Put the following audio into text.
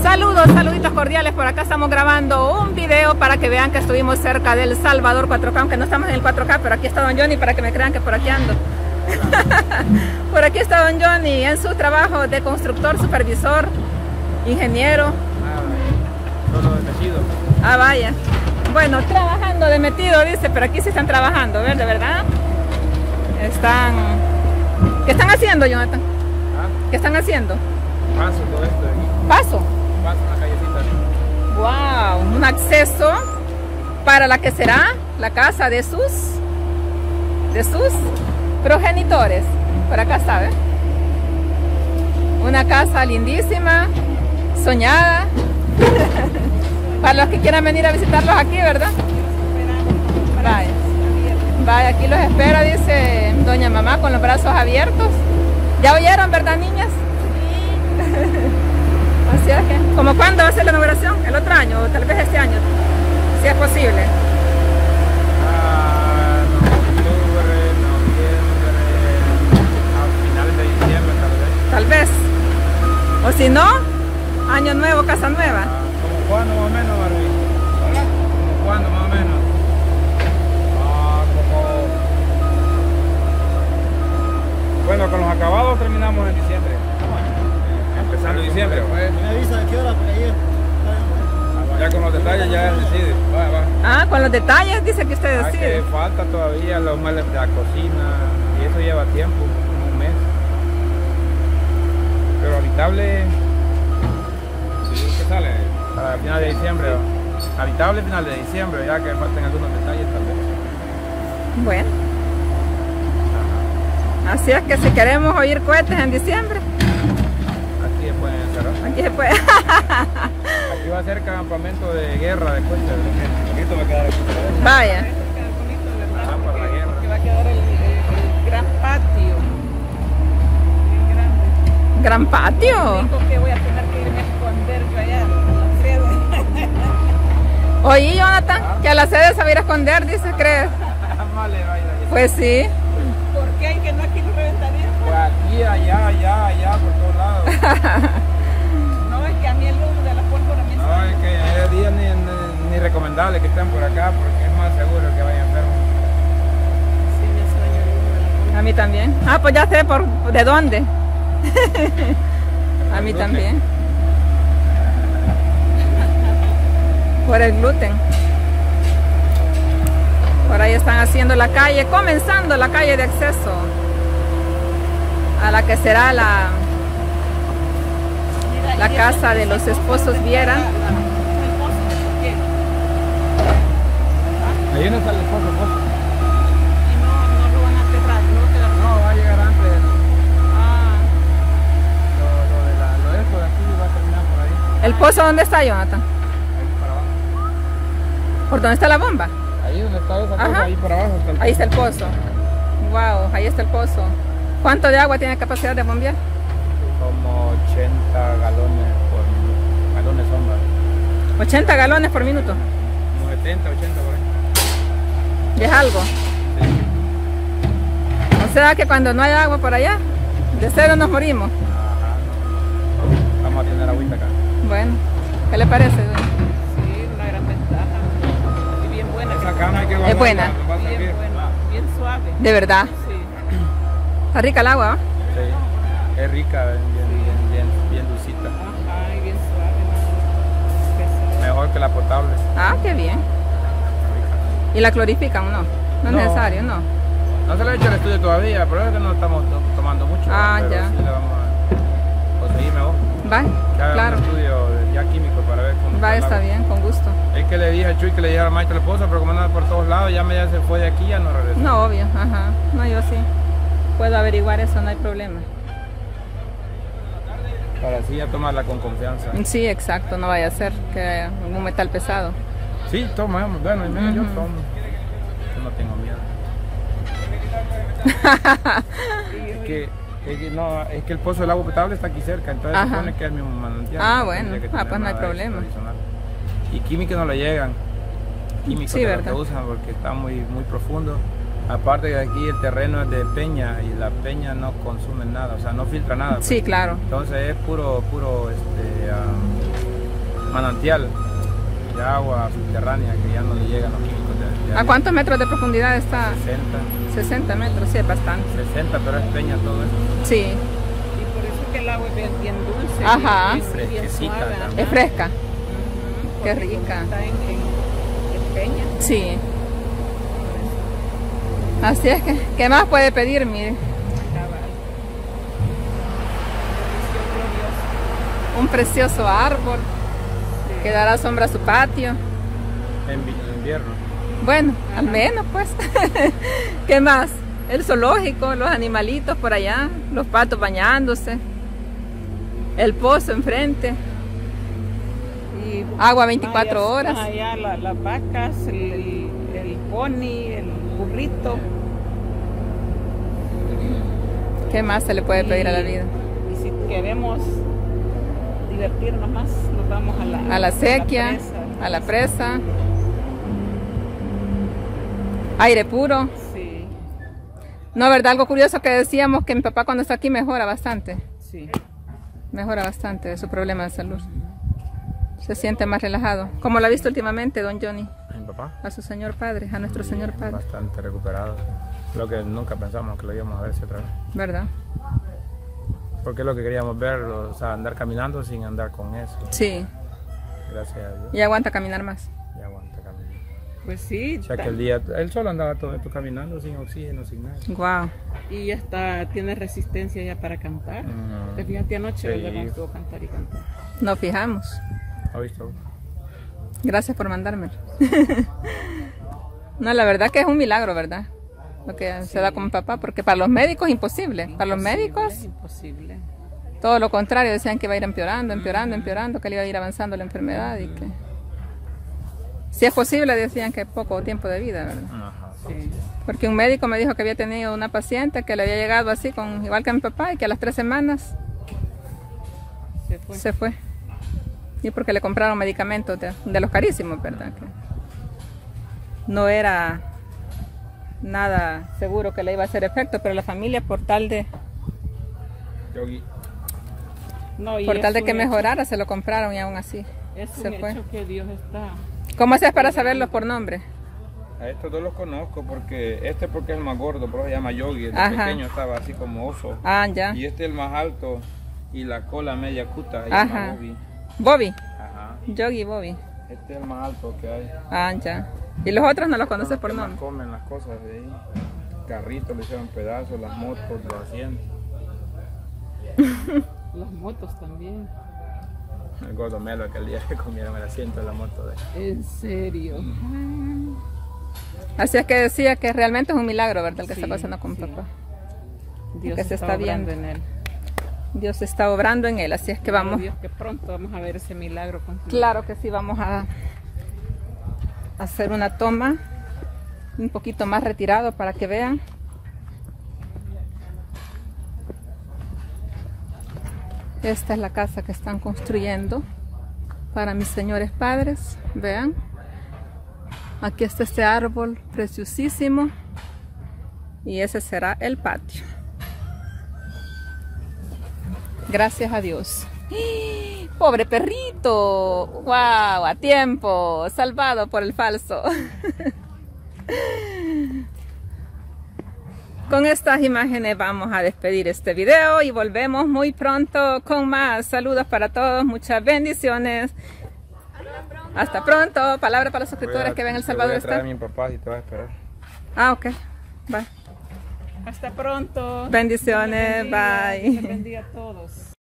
Saludos, saluditos cordiales. Por acá estamos grabando un video para que vean que estuvimos cerca del Salvador 4K, aunque no estamos en el 4K, pero aquí está Don Johnny para que me crean que por aquí ando. Por aquí está Don Johnny en su trabajo de constructor, supervisor, ingeniero. Solo de metido. Ah, vaya. Bueno, trabajando de metido, dice, pero aquí sí están trabajando, ¿de verdad? ¿Qué están haciendo, Jonathan? ¿Ah? ¿Qué están haciendo? Paso todo esto de aquí. ¿Paso? Paso en la callecita. Wow, un acceso para la que será la casa de sus progenitores. Por acá está, ¿eh? Una casa lindísima, soñada. Para los que quieran venir a visitarlos aquí, ¿verdad? Vaya. Vaya, aquí los espera, dice doña mamá, con los brazos abiertos. ¿Ya oyeron, verdad, niñas? Así es que, ¿como cuándo va a ser la inauguración? ¿El otro año o tal vez este año? Si es posible. Octubre, noviembre, a finales de diciembre Tal vez. O si no, año nuevo, casa nueva. ¿Cómo cuándo más o menos, Barbie? ¿Hola? ¿Cómo cuándo más o menos? Bueno, con los acabados terminamos en diciembre. Empezando diciembre. Me avisa de qué hora, porque ayer. Ya con los detalles ya él decide. Ah, con los detalles dice que usted decide. Que falta todavía los muebles de la cocina y eso lleva tiempo, como un mes. Pero habitable, ¿qué sale? Para final de diciembre. Habitable final de diciembre, ya que faltan algunos detalles tal vez. Bueno. Así es que si queremos oír cohetes en diciembre, aquí se pueden encerrar. aquí se puede. Aquí va a ser campamento de guerra después. Esto va a quedar aquí. Vaya. Para la guerra. Que va a quedar el gran patio. El grande. Gran patio. Lo único que voy a tener que irme a esconder yo allá en la sede. Oí, Jonathan, que a la sede se va a ir a esconder, dice, ¿crees? Pues sí. ¿Por qué? ¿Que no aquí lo reventaría? Pues aquí, allá, por todos lados. No, es que a mí el humo de la pólvora me No, es que es día ni recomendable que estén por acá porque es más seguro que vayan enfermos. Sí, me sueño el humo de la pólvora. A mí también. Ah, pues ya sé de dónde. A mí también. Por el gluten. Por ahí están haciendo la calle, comenzando la calle de acceso a la que será la casa de los esposos Viera. Ahí no está el esposo. Y no lo van a cerrar, ¿no? No, va a llegar antes. Ah, Lo de esto de aquí va a terminar por ahí. ¿El pozo dónde está, Jonathan? Ahí para abajo. ¿Por dónde está la bomba? Ahí donde está esa Ajá. cosa, ahí para abajo está el Ahí está el pozo. Wow, ahí está el pozo. ¿Cuánto de agua tiene capacidad de bombear? Como 80 galones por minuto. Galones son, 80 galones por minuto. como 70, 80 por ahí. ¿Es algo? Sí. O sea que cuando no hay agua por allá, de cero nos morimos. Ajá. Vamos a tener agüita acá. Bueno, ¿qué le parece? sí, una gran ventaja. Y bien buena. Esa cama hay que guardarla, buena. nos va a servir. Bien buena, bien suave. De verdad. Sí. Está rica el agua, ¿va? Sí. Es rica, bien dulcita. Ajá, y bien suave. No, pesada. Mejor que la potable. Ah, qué bien. ¿Y la clorifican o no? No es No. necesario, ¿no? No se le ha hecho el estudio todavía, pero es que no estamos tomando mucho. Ah, pero ya. sí le vamos a conseguir mejor. Va, Ya claro. un estudio ya químico para ver cómo Va, el está agua. bien, con gusto. Es que le dije a Chuy que le dijera al maestro esposa, pero como anda por todos lados, ya se fue de aquí, ya no regresó. No, obvio, ajá. No, yo sí. Puedo averiguar eso, no hay problema. Para así ya tomarla con confianza. Sí, exacto, no vaya a ser que un metal pesado. Sí, tomamos, bueno, y menos yo tomo. Yo no tengo miedo. Es que el pozo del agua potable está aquí cerca, entonces Ajá. se supone que es el mismo manantial. Ah, no bueno. tendría que Ah, tener pues no hay nada problema. adicional. Y químicos no le llegan. Químicos Sí, de los ¿verdad? que usan porque está muy profundo. Aparte de aquí el terreno es de peña y la peña no consume nada, o sea, no filtra nada. Sí, claro. Entonces es puro manantial de agua subterránea que ya no le llegan los químicos de ¿A cuántos metros de profundidad está? 60, 60 metros, sí, es bastante. 60, pero es peña todo eso. Sí, Y por eso es que el agua es bien dulce. Ajá. Y es bien Fresquecita suave, también. es fresca. Ujú, Qué porque rica. Está en peña. Sí. Así es que, ¿qué más puede pedir, mire? Cabal. Bendición gloriosa. Un precioso árbol que dará sombra a su patio. En invierno. Bueno, al menos pues. ¿Qué más? El zoológico, los animalitos por allá, los patos bañándose, el pozo enfrente, Y agua 24 más horas. allá las vacas, el pony, el burrito. ¿Qué más se le puede pedir a la Y- vida? Y si queremos divertirnos más, nos vamos A la sequía, presa. a la presa, aire puro. Sí, No, ¿verdad? Algo curioso que decíamos que mi papá cuando está aquí mejora bastante sí. de su problema de salud. Se siente más relajado. ¿Cómo lo ha visto últimamente, don Johnny? A mi papá. A su señor padre, a nuestro señor padre, Bastante recuperado. Lo que nunca pensamos que lo íbamos a ver otra vez. ¿verdad? Porque es lo que queríamos ver, o sea, andar caminando sin andar con eso. Sí, Gracias a Dios. y aguanta caminar más. Y aguanta caminar. Pues sí. O sea que el día, él solo andaba todo esto caminando sin oxígeno, sin nada. Wow. Y ya está, tiene resistencia ya para cantar. Ujú. Te fíjate anoche, Sí. ¿verdad? Estuvo cantar y cantar. Nos fijamos. ¿Ha visto? Gracias por mandármelo. No, la verdad que es un milagro, ¿verdad? Lo que se da con mi papá, porque para los médicos es imposible. Para los médicos, Es imposible. todo lo contrario, decían que iba a ir empeorando, que le iba a ir avanzando la enfermedad y que... Si es posible, decían que poco tiempo de vida, ¿verdad? Ajá. Sí. Porque un médico me dijo que había tenido una paciente que le había llegado así, igual que a mi papá, y que a las 3 semanas Se fue. se fue. Y porque le compraron medicamentos de los carísimos, ¿verdad? Que no era nada seguro que le iba a hacer efecto, pero la familia por tal de Yogi. No, y por tal de es que un hecho- mejorara se lo compraron y aún así Es se un fue. hecho que Dios está. ¿Cómo haces para saberlos por nombre? A estos dos los conozco porque este porque es el más gordo, por eso se llama Yogi. El Ajá. pequeño estaba así como oso. Ah, ya. Y este es el más alto y la cola media cuta. Se Ajá. llama Bobby. Bobby, Ajá. Yogi Bobby. Este es el más alto que hay. Ah, ya. Y los otros no los conoces por Los que más nombre. comen las cosas de ahí. Carritos le hicieron pedazos, las motos, los asientos. Las motos también. El gordo Melo aquel día que comieron el asiento de la moto de En serio. Así es que decía que realmente es un milagro, ¿verdad? El que Sí, está pasando con sí. papá. Dios Que se está obrando viendo. en él. Dios está obrando en él, así es que Pero vamos. Dios, que pronto vamos a ver ese milagro contigo. Claro que sí, vamos a hacer una toma un poquito más retirado para que vean. Esta es la casa que están construyendo para mis señores padres. Vean. Aquí está este árbol preciosísimo. Y ese será el patio. Gracias a Dios. ¡Ah! ¡Pobre perrito! ¡Wow! A tiempo. Salvado por el falso. Con estas imágenes vamos a despedir este video y volvemos muy pronto con más. Saludos para todos, muchas bendiciones. Hasta pronto. Palabra para los suscriptores que ven El Salvador Voy a traer está. a mi papá si te va a esperar. Ah, ok. Bye. Hasta pronto. Bendiciones. Dios les bendiga, Bye. Dios les bendiga a todos.